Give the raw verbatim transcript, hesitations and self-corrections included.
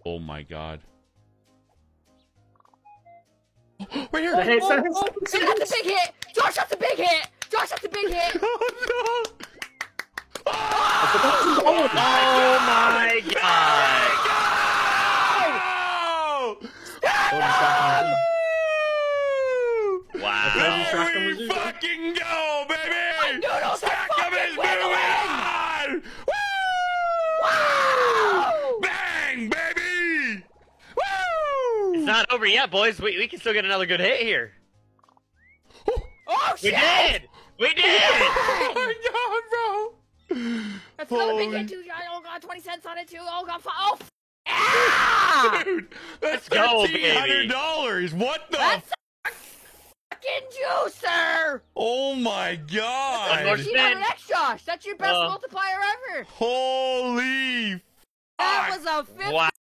Oh my god. Right here. The hit, Oh, the hit. oh, oh, that's a big hit! Josh, that's a big hit! Josh, that's a big hit! Oh no! Oh my god! Wow! There we fucking go, baby! Noodles Stack are of his fucking moving on! Woo! Wow! Bang, baby! Woo! It's not over yet, boys. We we can still get another good hit here. Oh We shit! did! We did! Oh my god, bro! That's another big Holy- hit too, Josh. Oh god, twenty cents on it too. Oh god, oh f- ah! Dude, that's Let's go, thirteen hundred dollars. What the? That's a fucking juicer! Oh my One more god! thirteen hundred X, Josh. That's your best Uh, multiplier ever. Holy! That fuck. was a fifty. Wow.